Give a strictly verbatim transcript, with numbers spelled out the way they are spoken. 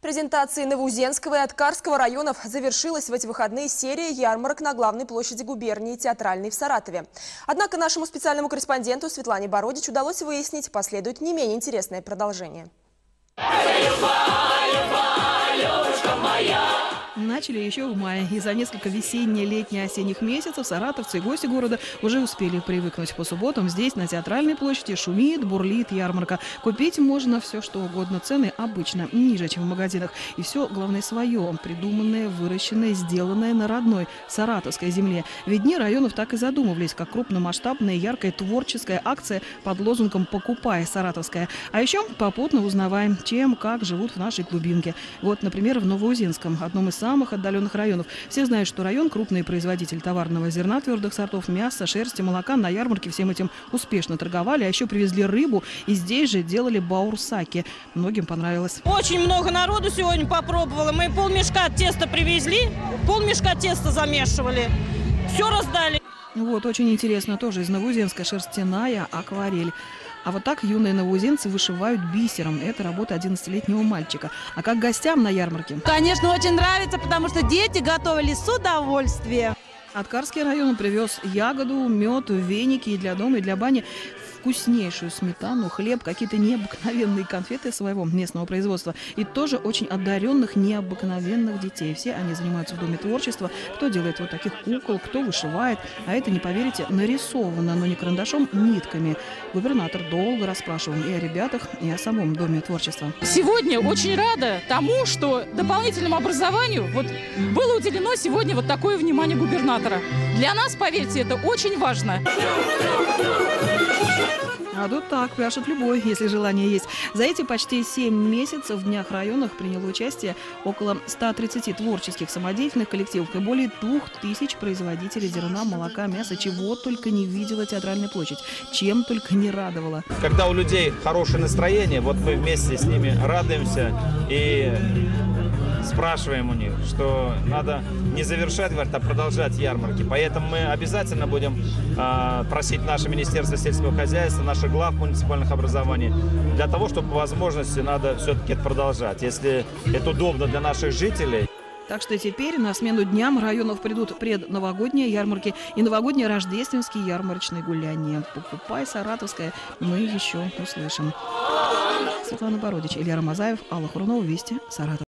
презентации Новоузенского и Аткарского районов завершилась в эти выходные серия ярмарок на главной площади губернии Театральной в Саратове. Однако нашему специальному корреспонденту Светлане Бородич удалось выяснить, последует не менее интересное продолжение. Начали еще в мае, и за несколько весенне-летне-осенних месяцев саратовцы и гости города уже успели привыкнуть. По субботам здесь, на Театральной площади, шумит, бурлит ярмарка. Купить можно все, что угодно. Цены обычно ниже, чем в магазинах. И все, главное, свое. Придуманное, выращенное, сделанное на родной саратовской земле. Ведь дни районов так и задумывались, как крупномасштабная, яркая, творческая акция под лозунгом «Покупай саратовское». А еще попутно узнаваем, чем, как живут в нашей глубинке. Вот, например, в Новоузенском, одном из самых отдаленных районов. Все знают, что район – крупный производитель товарного зерна, твердых сортов, мяса, шерсти, молока. На ярмарке всем этим успешно торговали, а еще привезли рыбу и здесь же делали баурсаки. Многим понравилось. Очень много народу сегодня попробовало. Мы полмешка теста привезли, полмешка теста замешивали. Все раздали. Вот, очень интересно, тоже из Новоузенска шерстяная акварель. А вот так юные новоузенцы вышивают бисером. Это работа одиннадцатилетнего мальчика. А как гостям на ярмарке? Конечно, очень нравится, потому что дети готовили с удовольствием. Аткарский район привез ягоду, мед, веники и для дома, и для бани. Вкуснейшую сметану, хлеб, какие-то необыкновенные конфеты своего местного производства. И тоже очень одаренных, необыкновенных детей. Все они занимаются в Доме творчества. Кто делает вот таких кукол, кто вышивает. А это, не поверите, нарисовано, но не карандашом, нитками. Губернатор долго расспрашивал и о ребятах, и о самом Доме творчества. Сегодня очень рада тому, что дополнительному образованию вот было уделено сегодня вот такое внимание губернатора. Для нас, поверьте, это очень важно. А тут так, пляшет любой, если желание есть. За эти почти семь месяцев в Днях районах приняло участие около ста тридцати творческих самодеятельных коллективов и более двух тысяч производителей зерна, молока, мяса. Чего только не видела Театральная площадь, чем только не радовала. Когда у людей хорошее настроение, вот мы вместе с ними радуемся и спрашиваем у них, что надо не завершать, говорят, а продолжать ярмарки. Поэтому мы обязательно будем э, просить наше Министерство сельского хозяйства, наших глав муниципальных образований, для того, чтобы по возможности надо все-таки это продолжать, если это удобно для наших жителей. Так что теперь на смену дням районов придут предновогодние ярмарки и новогодние рождественские ярмарочные гуляния. Покупай саратовское, мы еще услышим. Светлана Бородич, Илья Рамазаев, Алла Хурунова, Вести, Саратов.